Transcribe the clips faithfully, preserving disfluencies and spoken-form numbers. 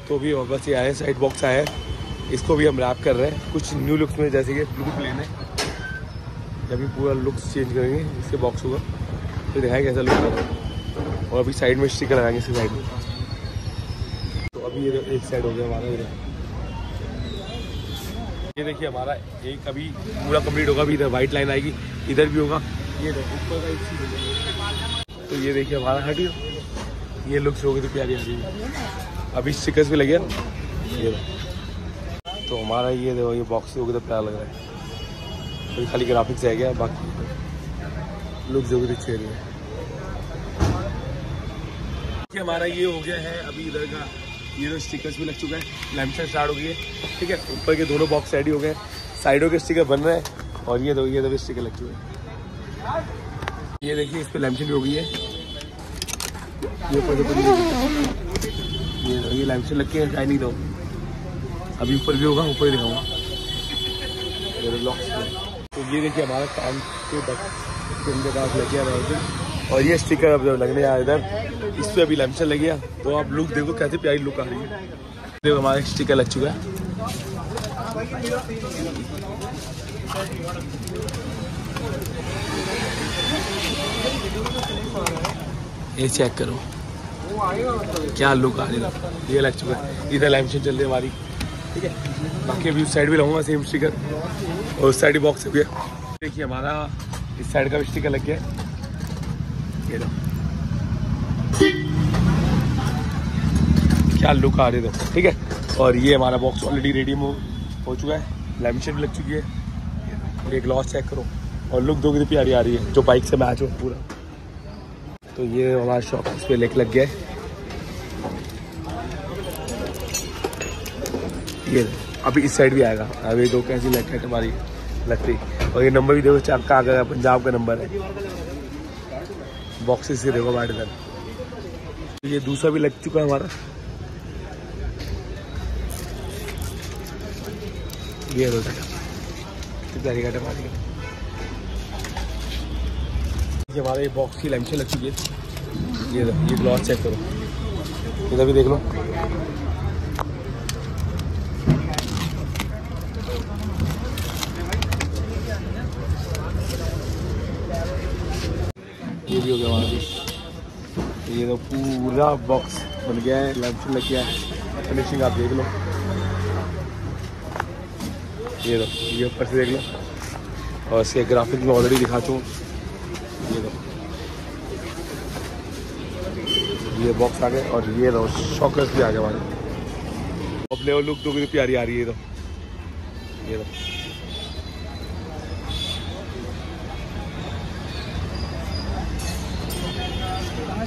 तो भी बस ये आया साइड बॉक्स आया है, इसको भी हम रैप कर रहे हैं कुछ न्यू लुक्स में, जैसे कि ब्लू प्लेन है, अभी पूरा लुक्स चेंज करेंगे इसके बॉक्स होगा तो दिखाएंगे कैसा लुक है। और अभी साइड में स्टिकर लगाएंगे इसके साइड में। तो अभी ये एक साइड हो गया हमारा, इधर ये देखिए हमारा एक अभी पूरा कंप्लीट होगा। अभी इधर वाइट लाइन आएगी, इधर भी होगा, ये ऊपर का एक चीज होगा। तो ये देखिए हमारा हटियो, ये लुक्स हो गई तो प्यारी आ रही है। अभी स्टिकर्स भी लगे ये, तो हमारा ये देखो ये बॉक्स हो गया तो प्यारा लग रहा है। तो खाली ग्राफिक्स रह गया, बाकी लुक्स हो गई तो अच्छी रही है। हमारा ये हो गया है अभी इधर का, ये तो स्टिकर्स भी लग चुका है, लैम्पशेड स्टार्ट हो गई है, ठीक है। ऊपर के दोनों बॉक्स रेडी हो गए, साइडों के स्टिकर बन रहे हैं और ये दो ये दो स्टिकर लग चुके हैं। ये देखिए इस पे लैम्पशेड भी हो गई है, ये ऊपर से ये ये लैम्पशेड लग के शाइनिंग दो। अभी ऊपर भी होगा, ऊपर ही दिखाऊंगा लॉक्स। तो ये देखिए हमारा कान के पास लग गया और ये स्टिकर अब जब लगने आया इधर, इस पर अभी लैम्पशेड लग गया। तो आप लुक देखो कैसे प्यारी लुक आ रही है। देखो हमारा स्टिकर लग चुका है, ये चेक करो क्या लुक आ रही है, ये लग चुका है। इधर लैम्पशेड चल रही है हमारी, ठीक है। बाकी अभी उस साइड भी लगाऊंगा सेम स्टिकर, और उस साइड ही बॉक्स हो गया। देखिए हमारा इस साइड का भी स्टिकर लग गया, ये लो क्या लुक आ रही है, ठीक है। और ये हमारा बॉक्स ऑलरेडी रेडी हो चुका है, लैम्पशेड भी लग चुकी है। ये ग्लॉस चेक करो और लुक दोगे तो प्यारी आ रही है, जो बाइक से मैच हो पूरा। तो ये हमारा शॉप इस पे लेक लग गया है, ये अभी इस साइड भी आएगा। अभी दो कैसी लेक है हमारी लगती, और ये नंबर भी देखो चार का आ गया, पंजाब का नंबर है। बॉक्सेस से देखो वाइट इधर। ये दूसरा भी लग चुका है हमारा, ये दो प्यारी का टमाटर। ये हमारे बॉक्स की लैम्पशेड लग चुकी है, ये ये ग्लॉस चेक करो, इधर भी देख लो। ये भी हो गया हमारा, ये तो पूरा बॉक्स बन गया है, लैम्पशेड लग गया है। फिनिशिंग आप देख लो, ये दो ये ऊपर से देख लो, और इसके ग्राफिक्स में ऑलरेडी दिखा चुका हूँ। ये दो ये बॉक्स आ गए, और ये दो शॉकर्स भी आ गए हमारे। अपने वो लुक तो कितनी प्यारी आ रही है। ये दो ये दो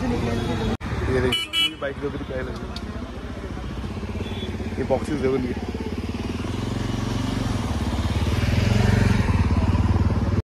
ये देखिए पूरी बाइक जो भी प्यारी लगी, ये बॉक्सेस देखो।